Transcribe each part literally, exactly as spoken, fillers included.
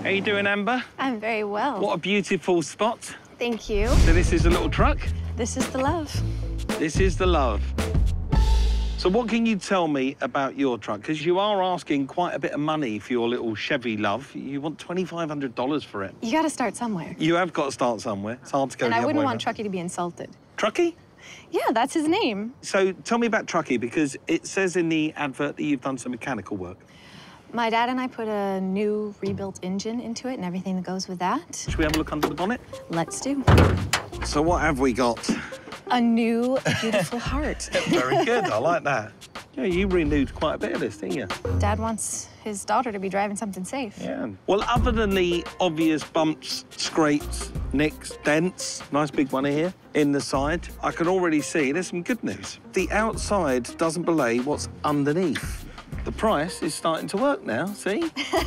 How you doing, Amber? I'm very well. What a beautiful spot. Thank you. So this is a little truck? This is the love. This is the love. So what can you tell me about your truck? Because you are asking quite a bit of money for your little Chevy Love. You want twenty-five hundred dollars for it. You got to start somewhere. You have got to start somewhere. It's hard to go And the I other wouldn't way want around. Truckee to be insulted. Truckee? Yeah, that's his name. So tell me about Truckee, because it says in the advert that you've done some mechanical work. My dad and I put a new rebuilt engine into it and everything that goes with that. Should we have a look under the bonnet? Let's do. So what have we got? A new, beautiful heart. Very good, I like that. Yeah, you renewed quite a bit of this, didn't you? Dad wants his daughter to be driving something safe. Yeah. Well, other than the obvious bumps, scrapes, nicks, dents, nice big one here in the side, I can already see there's some good news. The outside doesn't belay what's underneath. The price is starting to work now, see?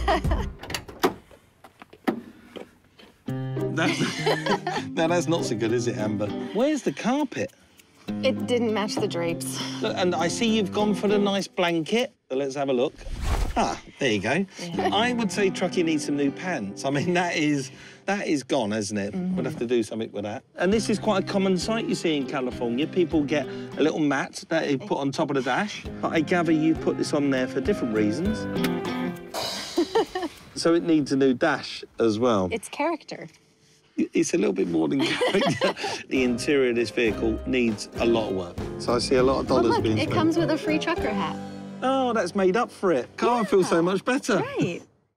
That, now, that's not so good, is it, Amber? Where's the carpet? It didn't match the drapes. Look, and I see you've gone for the nice blanket. So let's have a look. Ah, there you go. Yeah. I would say Truckee needs some new pants. I mean, that is that is gone, isn't it? Mm-hmm. We'll have to do something with that. And this is quite a common sight you see in California. People get a little mat that they put on top of the dash. But I gather you put this on there for different reasons. So it needs a new dash as well. It's character. It's a little bit more than character. The interior of this vehicle needs a lot of work. So I see a lot of dollars But look, being it spent. comes with a free trucker hat. Oh, that's made up for it. Car Yeah. feels so much better. Right.